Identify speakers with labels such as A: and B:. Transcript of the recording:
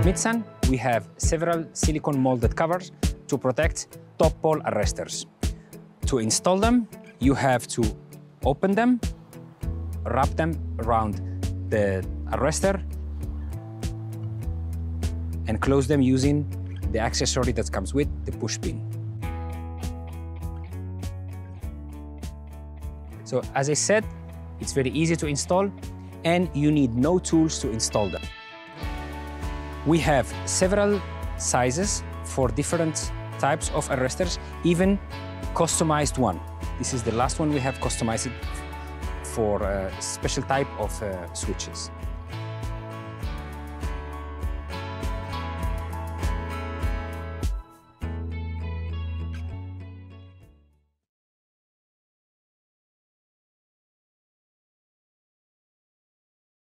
A: Midsun, we have several silicone molded covers to protect top pole arresters. To install them, you have to open them, wrap them around the arrestor, and close them using the accessory that comes with the push pin. So as I said, it's very easy to install and you need no tools to install them. We have several sizes for different types of arresters, even customized one. This is the last one we have customized for a special type of switches.